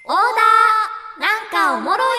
オーダーなんかおもろい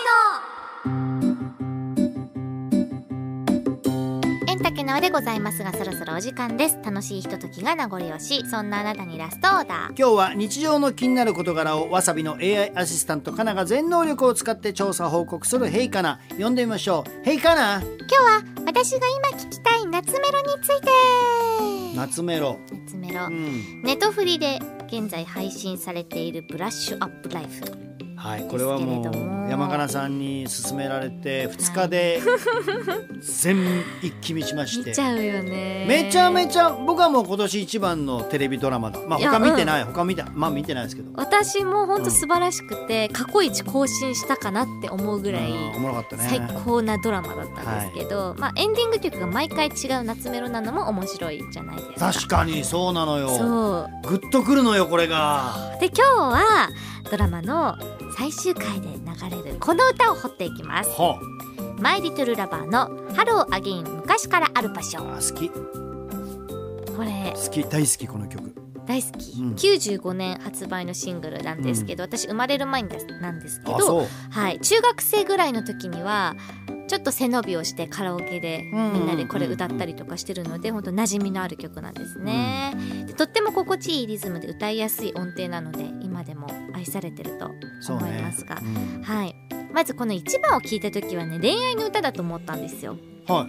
の。エンタケナワでございますが、そろそろお時間です。楽しいひとときが名残惜しい、そんなあなたにラストオーダー。 今日は日常の気になる事柄をわさびの AI アシスタントカナが全能力を使って調査報告するヘイカナ。呼んでみましょう。ヘイカナ。 今日は私が今聞きたい夏メロについて。 夏メロ、 ネトフリで現在配信されているブラッシュアップライフ。 はい、これはもう山かなさんに勧められて2日で全一気見しまして、 見ちゃうよね。 めちゃめちゃ僕はもう今年一番のテレビドラマだ。まあ他見てない、見てないですけど、 私も本当素晴らしくて、過去一更新したかなって思うぐらいおもろかったね。 最高なドラマだったんですけど、まあエンディング曲が毎回違う夏メロなのも面白いじゃないですか。 確かにそうなのよ。 そうグッとくるのよこれが。 で、今日はドラマの最終回で流れるこの歌を掘っていきます。マイリトルラバーのハローアゲイン昔からある場所。 好き、 これ好き、大好きこの曲。 大好き、95年発売のシングルなんですけど、私生まれる前なんですけど、はい、中学生ぐらいの時にはちょっと背伸びをしてカラオケでみんなでこれ歌ったりとかしてるので、本当馴染みのある曲なんですね、でとっても心地いいリズムで歌いやすい音程なので今でも愛されてると思いますが、はい、まずこの1番を聞いた時はね、恋愛の歌だと思ったんですよ。 はい、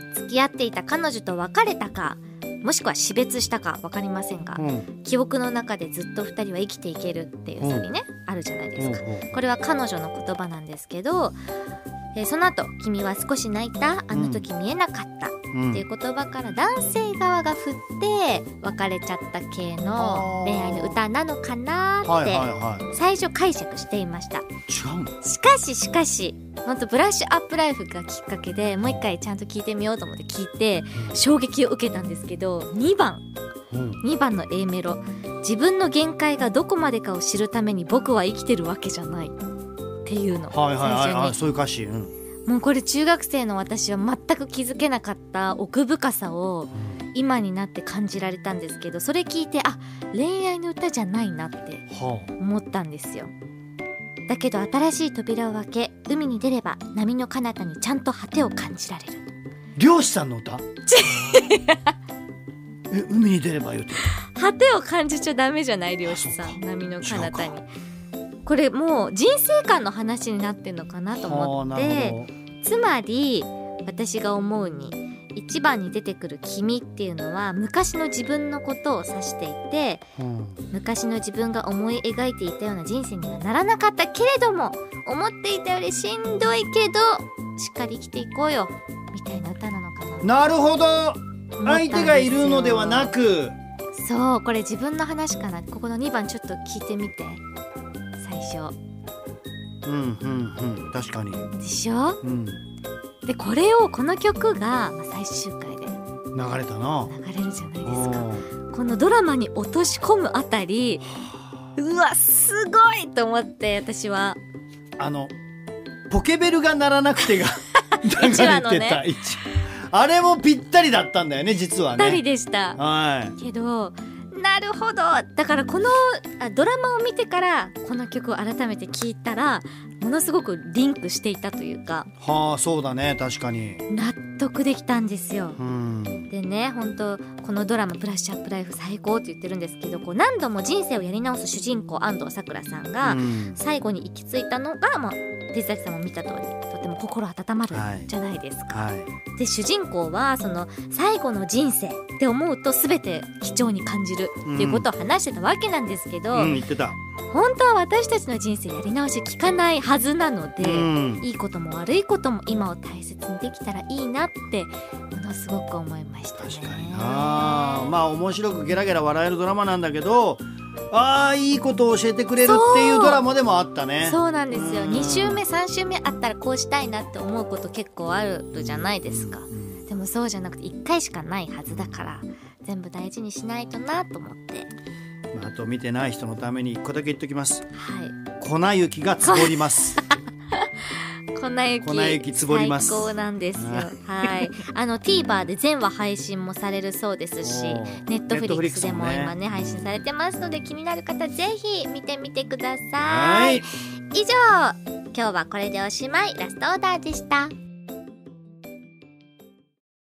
付き合っていた彼女と別れたか、もしくは死別したか分かりませんが、記憶の中でずっと2人は生きていけるっていうサビね、あるじゃないですか。これは彼女の言葉なんですけど、その後君は少し泣いた、あの時見えなかった、っていう言葉から男性側が振って別れちゃった系の恋愛の歌なのかなって最初解釈していました。 違うの？ しかし本当ブラッシュアップライフがきっかけでもう一回ちゃんと聞いてみようと思って聞いて衝撃を受けたんですけど、2番の A メロ、自分の限界がどこまでかを知るために僕は生きてるわけじゃないっていうの、最初にそういう歌詞、 もうこれ中学生の私は全く気づけなかった奥深さを今になって感じられたんですけど、それ聞いて恋愛の歌じゃないなって思ったんですよ。だけど新しい扉を開け海に出れば波の彼方にちゃんと果てを感じられる。 漁師さんの歌？海に出ればよって果てを感じちゃダメじゃない、漁師さん。波の彼方に。これもう人生観の話になってんのかなと思って、つまり私が思うに1番に出てくる君っていうのは昔の自分のことを指していて、昔の自分が思い描いていたような人生にはならなかったけれども、思っていたよりしんどいけどしっかり生きていこうよみたいな歌なのかな。 なるほど、相手がいるのではなく。 そう、これ自分の話かな。ここの2番ちょっと聞いてみて。最初確かにでしょ、でこの曲が最終回で流れるじゃないですか。このドラマに落とし込むあたり、うわすごいと思って、私はポケベルが鳴らなくてが流れてた、ね、あれもぴったりだったんだよね、実はね。 ぴったりでした、けどなるほど、だからこのドラマを見てからこの曲を改めて聴いたらものすごくリンクしていたというか、 そうだね、確かに納得できたんですよ。でね、本当このドラマブラッシュアップライフ最高って言ってるんですけど、何度も人生をやり直す主人公安藤サクラさんが最後に行き着いたのが、手崎さんも見た通りとても心温まるじゃないですか、で主人公はその最後の人生って思うと全て貴重に感じるっていうことを話してたわけなんですけど、 言ってた。 本当は私たちの人生やり直し聞かないはずなので、いいことも悪いことも今を大切にできたらいいなってものすごく思いましたね。 確かにな。面白くゲラゲラ笑えるドラマなんだけど、いいことを教えてくれるっていうドラマでもあったね。 そうなんですよ。2週目3週目あったらこうしたいなって思うこと結構あるじゃないですか、でもそうじゃなくて1回しかないはずだから全部大事にしないとなと思って、 あと見てない人のために1個だけ言っときます。粉雪が積もります。 粉粉雪つぼります。 最高なんですよ。はい。TVer で全話配信もされるそうですし、Netflix でも今ね配信されてますので、気になる方ぜひ見てみてください。以上、今日はこれでおしまい。ラストオーダーでした。